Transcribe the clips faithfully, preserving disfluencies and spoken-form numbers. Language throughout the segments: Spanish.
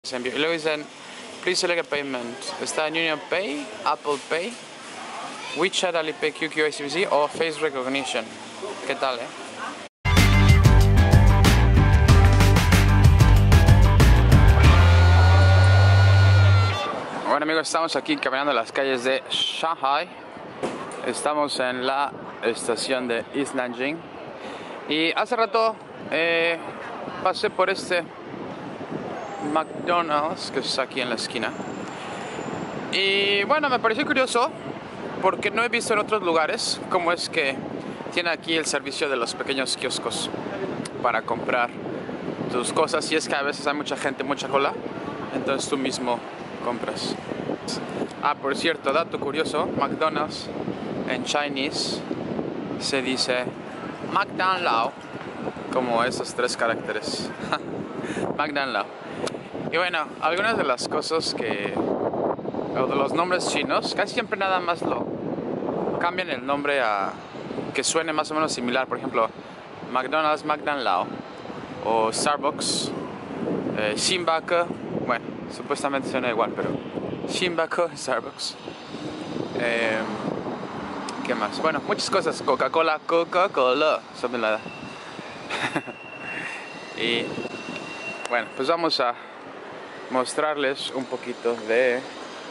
Y luego dicen, please select a payment. Está en Union Pay, Apple Pay, WeChat, Alipay, Q Q, I C B C o Face Recognition. ¿Qué tal, eh? Bueno amigos, estamos aquí caminando en las calles de Shanghai. Estamos en la estación de East Nanjing. Y hace rato eh, pasé por este McDonald's que está aquí en la esquina. Y bueno, me pareció curioso porque no he visto en otros lugares cómo es que tiene aquí el servicio de los pequeños kioscos para comprar tus cosas. Y es que a veces hay mucha gente, mucha cola, entonces tú mismo compras. Ah, por cierto, dato curioso, McDonald's en Chinese se dice McDonald's, como esos tres caracteres. McDonald's. Y bueno, algunas de las cosas que, o de los nombres chinos, casi siempre nada más lo cambian el nombre a que suene más o menos similar. Por ejemplo, McDonald's, McDonald's, o Starbucks, eh, Xinbaco. Bueno, supuestamente suena igual, pero Xinbaco, Starbucks. Eh, ¿Qué más? Bueno, muchas cosas. Coca-Cola, Coca-Cola, something like that. Y bueno, pues vamos a mostrarles un poquito de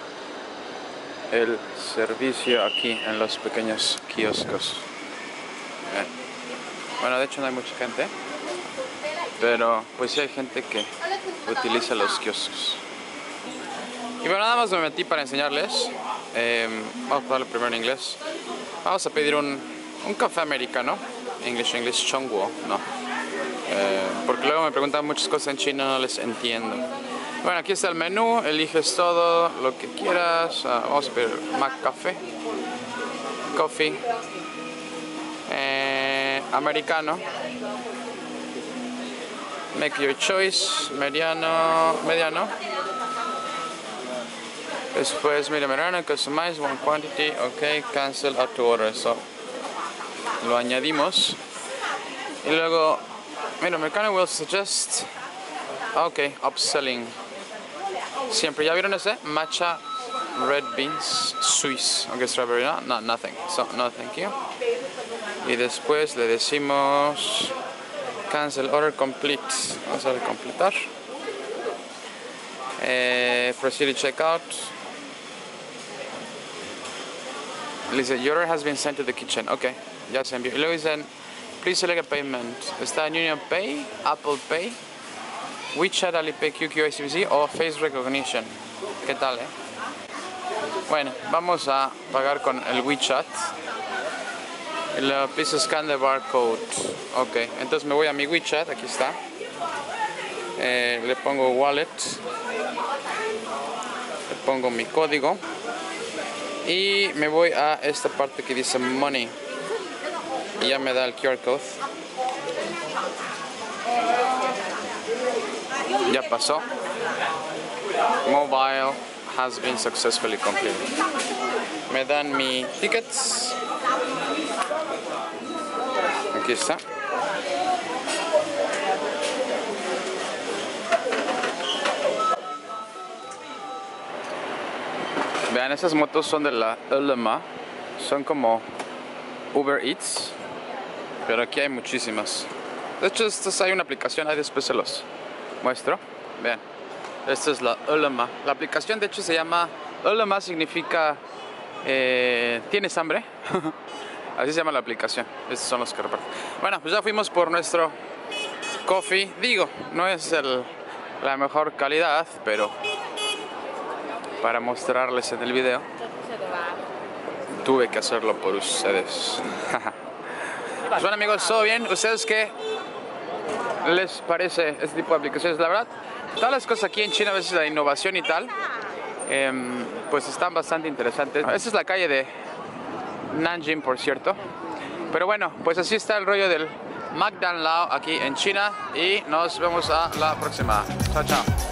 el servicio aquí en los pequeños kioscos. Bien. Bueno, de hecho no hay mucha gente, pero pues sí hay gente que utiliza los kioscos. Y bueno, nada más me metí para enseñarles. Eh, vamos a darle primero en inglés. Vamos a pedir un, un café americano. English, English, Chongguo, no. Eh, porque luego me preguntan muchas cosas en chino, no les entiendo. Bueno, aquí está el menú, eliges todo lo que quieras. Uh, vamos a pedir Mac Café, Coffee, eh, americano. Make your choice, mediano, mediano. Después, mira, mediano, customize, one quantity, ok, cancel, add to order. So, lo añadimos. Y luego, mira, americano will suggest, ok, upselling. Siempre, ¿ya vieron ese? Matcha red beans Swiss. Aunque strawberry, no, no, nothing. So, no, thank you. Y después le decimos cancel order complete. Vamos a completar. Eh, proceed to checkout. Dice, your order has been sent to the kitchen. Ok, ya se envió. Y luego dicen, please select a payment. Está en Union Pay, Apple Pay, WeChat, Alipay, Q Q, I C B C o Face Recognition. ¿Qué tal, eh? Bueno, vamos a pagar con el WeChat. Y luego, please scan the barcode. Ok, entonces me voy a mi WeChat, aquí está. Eh, le pongo wallet. Le pongo mi código. Y me voy a esta parte que dice money. Y ya me da el Q R code. Ya pasó. Mobile has been successfully completed. Me dan mi tickets. Aquí está. Vean, esas motos son de la Ele Me. Son como Uber Eats, pero aquí hay muchísimas. De hecho, estas hay una aplicación, ahí después se los muestro. Vean, esta es la Ele Me. La aplicación de hecho se llama Ele Me, significa eh, ¿tienes hambre? Así se llama la aplicación. Estos son los que reparten. Bueno, pues ya fuimos por nuestro coffee. Digo, no es el, la mejor calidad, pero para mostrarles en el video tuve que hacerlo por ustedes. Pues bueno amigos, ¿todo bien? ¿Ustedes qué les parece este tipo de aplicaciones? La verdad, todas las cosas aquí en China, a veces la innovación y tal, eh, pues están bastante interesantes. Esta es la calle de Nanjing, por cierto. Pero bueno, pues así está el rollo del McDonald's aquí en China. Y nos vemos a la próxima. Chao, chao.